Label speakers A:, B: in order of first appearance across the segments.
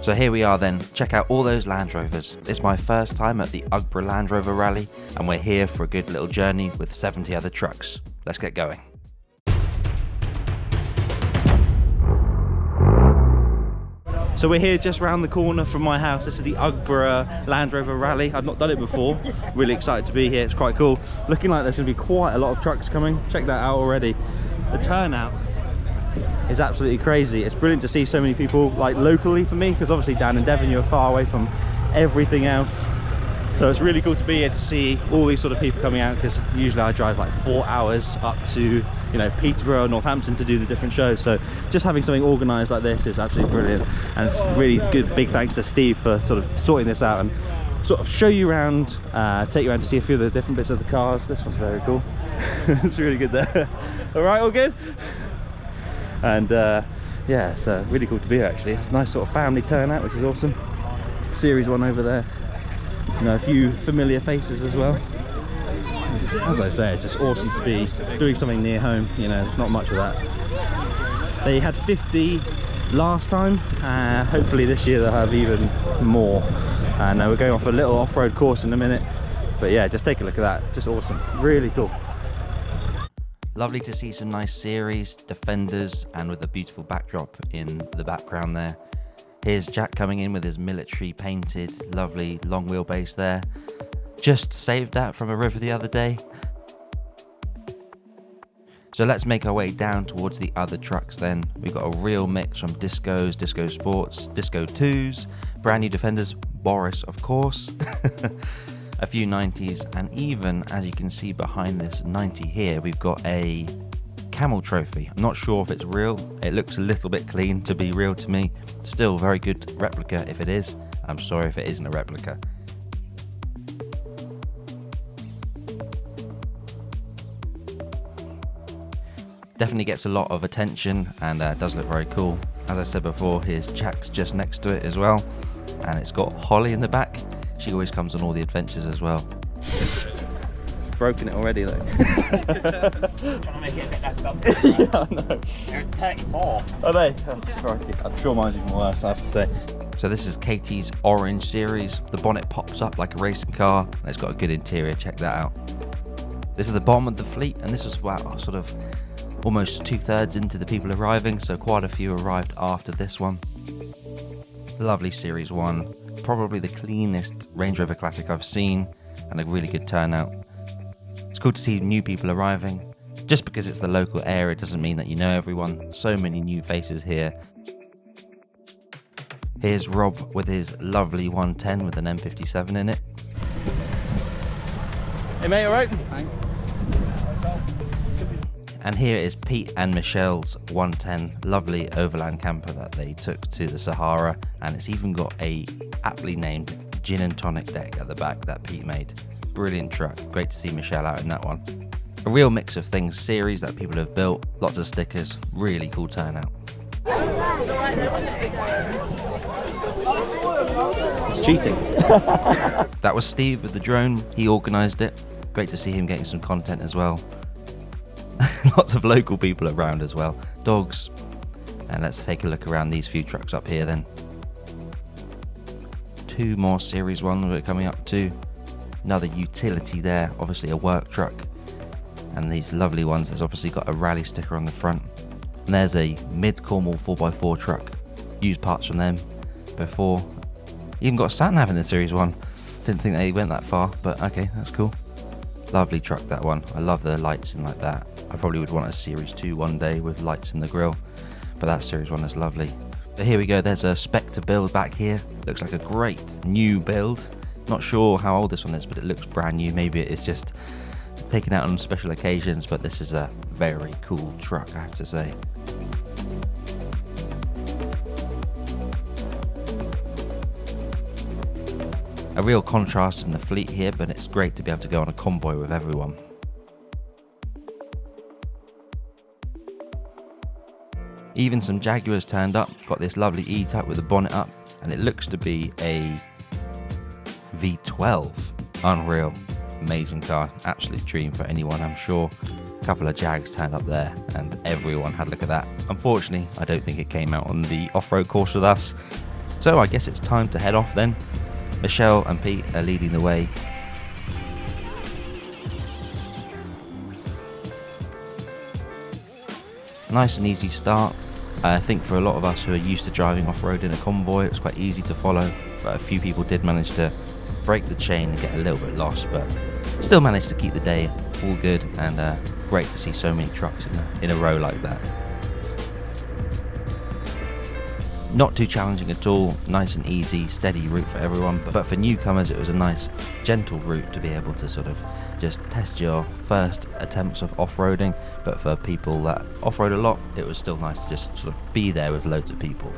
A: So here we are then, check out all those Land Rovers. It's my first time at the Ugborough Land Rover Rally, and we're here for a good little journey with 70 other trucks. Let's get going. So we're here just round the corner from my house. This is the Ugborough Land Rover Rally. I've not done it before. Really excited to be here. It's quite cool. Looking like there's going to be quite a lot of trucks coming. Check that out already. The turnout is absolutely crazy. It's brilliant to see so many people, like locally for me, because obviously down in Devon you're far away from everything else. So it's really cool to be here to see all these sort of people coming out, because usually I drive like 4 hours up to, you know, Peterborough, Northampton to do the different shows. So just having something organised like this is absolutely brilliant, and it's really good. Big thanks to Steve for sort of sorting this out and sort of show you around, take you around to see a few of the different bits of the cars. This one's very cool. It's really good there. All right, all good. And yeah, it's really cool to be here actually. It's a nice sort of family turnout, which is awesome. Series 1 over there. You know, a few familiar faces as well. As I say, it's just awesome to be doing something near home. You know, there's not much of that. They had 50 last time. Hopefully this year they'll have even more. And we're going off a little off-road course in a minute. But yeah, just take a look at that. Just awesome. Really cool. Lovely to see some nice series, Defenders, and with a beautiful backdrop in the background there. Here's Jack coming in with his military painted, lovely long wheelbase there. Just saved that from a river the other day. So let's make our way down towards the other trucks then. We've got a real mix from Discos, Disco Sports, Disco 2s, brand new Defenders, Boris of course, a few 90s, and even, as you can see behind this 90 here, we've got a Camel trophy. I'm not sure if it's real. It looks a little bit clean to be real to me. Still very good replica if it is. I'm sorry if it isn't a replica. Definitely gets a lot of attention and does look very cool. As I said before, here's Jack's just next to it as well, and it's got Holly in the back. She always comes on all the adventures as well. Broken it already though.
B: Trying to make it a bit less bumpy.
A: Yeah, I know.
B: They're 34.
A: Are they? Oh, crikey. I'm sure mine's even worse, I have to say. So this is Katie's Orange series. The bonnet pops up like a racing car, and it's got a good interior. Check that out. This is the bottom of the fleet, and this is about sort of almost 2/3 into the people arriving, so quite a few arrived after this one. Lovely Series 1. Probably the cleanest Range Rover Classic I've seen, and a really good turnout. It's cool to see new people arriving. Just because it's the local area doesn't mean that you know everyone. So many new faces here. Here's Rob with his lovely 110 with an M57 in it. Hey mate, alright? Thanks. And here is Pete and Michelle's 110, lovely overland camper that they took to the Sahara, and it's even got a aptly named gin and tonic deck at the back that Pete made. Brilliant truck. Great to see Michelle out in that one. A real mix of things, series that people have built, lots of stickers, really cool turnout. It's cheating. That was Steve with the drone. He organised it. Great to see him getting some content as well. Lots of local people around as well. Dogs. And let's take a look around these few trucks up here then. 2 more Series 1 we're coming up to. Another utility there, obviously a work truck. And these lovely ones, there's obviously got a rally sticker on the front. And there's a mid-Cornwall 4x4 truck. Used parts from them before. Even got a sat-nav in the Series 1. Didn't think they went that far, but okay, that's cool. Lovely truck, that one. I love the lights in like that. I probably would want a Series 2 one day with lights in the grille, but that Series 1 is lovely. But here we go, there's a Spectre build back here. Looks like a great new build. Not sure how old this one is, but it looks brand new. Maybe it is just taken out on special occasions, but this is a very cool truck, I have to say. A real contrast in the fleet here, but it's great to be able to go on a convoy with everyone. Even some Jaguars turned up, got this lovely E-Type with the bonnet up, and it looks to be a V12. Unreal. Amazing car. Absolute dream for anyone, I'm sure. A couple of Jags turned up there, and everyone had a look at that. Unfortunately, I don't think it came out on the off-road course with us. So I guess it's time to head off then. Michelle and Pete are leading the way. Nice and easy start. I think for a lot of us who are used to driving off-road in a convoy, it's quite easy to follow, but a few people did manage to break the chain and get a little bit lost, but still managed to keep the day all good, and great to see so many trucks in a row like that. Not too challenging at all, nice and easy, steady route for everyone, but for newcomers it was a nice gentle route to be able to sort of just test your first attempts of off-roading, but for people that off-road a lot, it was still nice to just sort of be there with loads of people.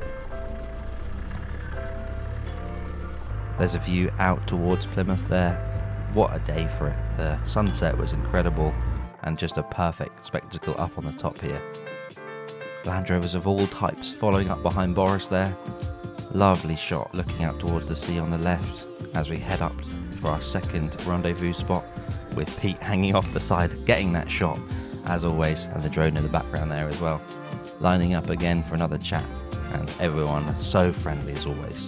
A: There's a view out towards Plymouth there. What a day for it. The sunset was incredible and just a perfect spectacle up on the top here. Land Rovers of all types following up behind Boris there. Lovely shot looking out towards the sea on the left as we head up for our second rendezvous spot, with Pete hanging off the side, getting that shot as always, and the drone in the background there as well. Lining up again for another chat, and everyone so friendly as always.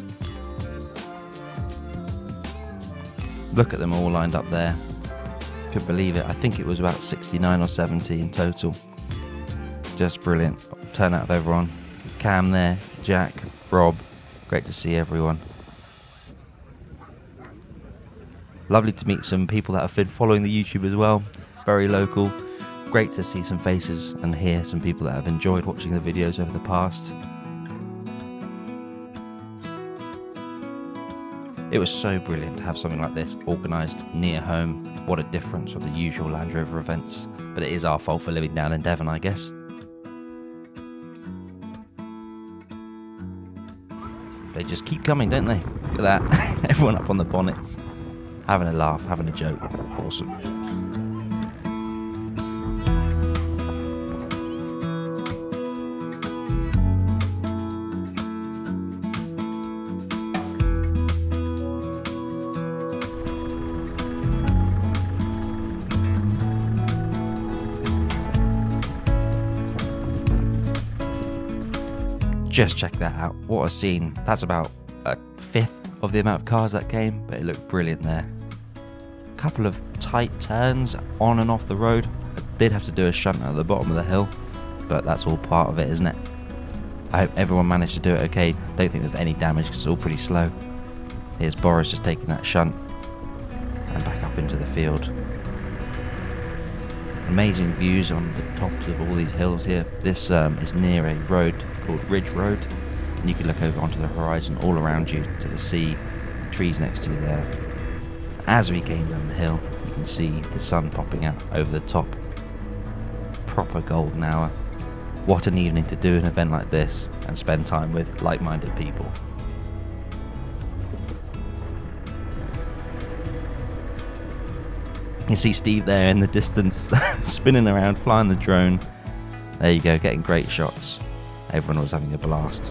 A: Look at them all lined up there. Couldn't believe it. I think it was about 69 or 70 in total. Just brilliant turnout of everyone. Cam there, Jack, Rob, great to see everyone. Lovely to meet some people that have been following the YouTube as well, very local. Great to see some faces and hear some people that have enjoyed watching the videos over the past. It was so brilliant to have something like this organised near home. What a difference from the usual Land Rover events, but it is our fault for living down in Devon, I guess. They just keep coming, don't they? Look at that. Everyone up on the bonnets, having a laugh, having a joke. Awesome. Just check that out, what a scene. That's about a fifth of the amount of cars that came, but it looked brilliant there. A couple of tight turns on and off the road. I did have to do a shunt at the bottom of the hill, but that's all part of it, isn't it? I hope everyone managed to do it okay. I don't think there's any damage because it's all pretty slow. Here's Boris just taking that shunt and back up into the field. Amazing views on the tops of all these hills here. This is near a road called Ridge Road, and you can look over onto the horizon all around you to the sea, trees next to you there. As we came down the hill, you can see the sun popping out over the top. Proper golden hour. What an evening to do an event like this and spend time with like-minded people. You see Steve there in the distance, spinning around, flying the drone. There you go, getting great shots. Everyone was having a blast.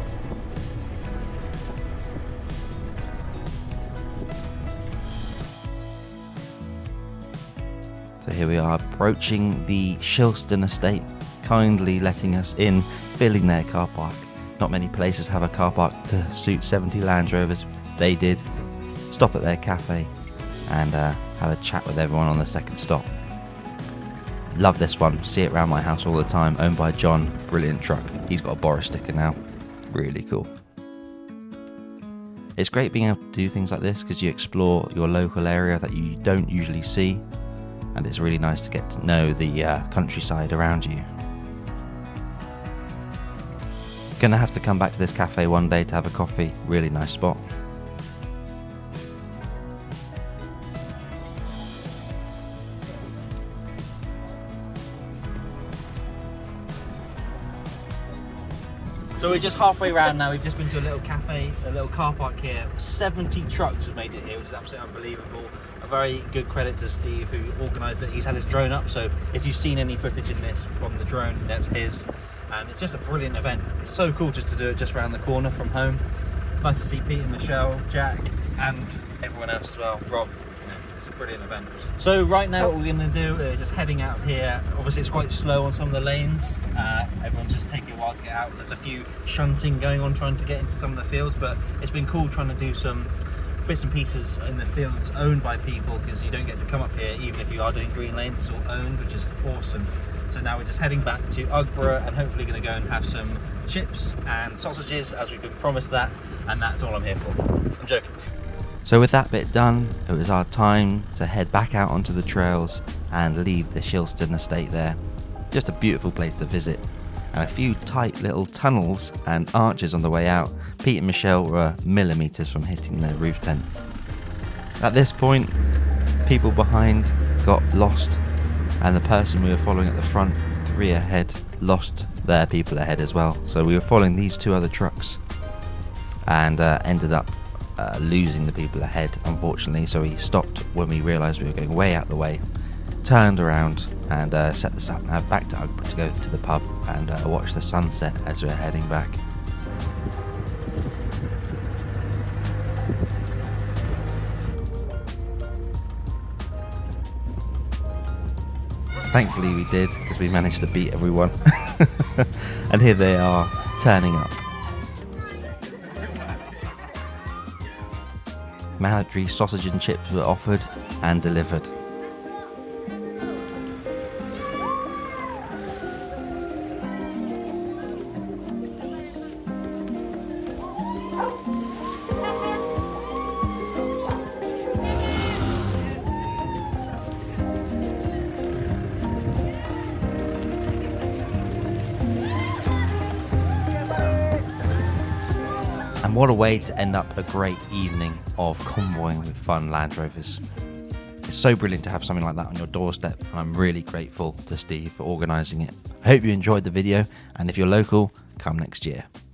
A: So here we are approaching the Shilston estate, kindly letting us in, filling their car park. Not many places have a car park to suit 70 Land Rovers. They did. Stop at their cafe and have a chat with everyone on the second stop. Love this one, see it around my house all the time, owned by John, brilliant truck. He's got a Boris sticker now, really cool. It's great being able to do things like this because you explore your local area that you don't usually see, and it's really nice to get to know the countryside around you. Gonna have to come back to this cafe one day to have a coffee, really nice spot.
B: So we're just halfway around now. We've just been to a little cafe, a little car park here. 70 trucks have made it here, which is absolutely unbelievable. A very good credit to Steve who organised it. He's had his drone up, so if you've seen any footage in this from the drone, that's his. And it's just a brilliant event. It's so cool just to do it just around the corner from home. It's nice to see Pete and Michelle, Jack, and everyone else as well. Rob, it's brilliant event. So right now what we're going to do is just heading out of here. Obviously it's quite slow on some of the lanes. Everyone's just taking a while to get out. There's a few shunting going on trying to get into some of the fields, but it's been cool trying to do some bits and pieces in the fields owned by people, because you don't get to come up here even if you are doing green lanes. It's all owned, which is awesome. So now we're just heading back to Ugborough and hopefully going to go and have some chips and sausages, as we've been promised that, and that's all I'm here for. I'm joking.
A: So with that bit done, it was our time to head back out onto the trails and leave the Shilston estate there. Just a beautiful place to visit, and a few tight little tunnels and arches on the way out. Pete and Michelle were millimetres from hitting their roof tent. At this point, people behind got lost, and the person we were following at the front, 3 ahead, lost their people ahead as well. So we were following these 2 other trucks and ended up losing the people ahead, unfortunately. So we stopped when we realised we were going way out the way, turned around and set the sat nav back to Ugborough to go to the pub and watch the sunset as we were heading back. Thankfully we did, because we managed to beat everyone. And here they are, turning up. Mandatory sausage and chips were offered and delivered. And what a way to end up a great evening of convoying with fun Land Rovers. It's so brilliant to have something like that on your doorstep, and I'm really grateful to Steve for organising it. I hope you enjoyed the video, and if you're local, come next year.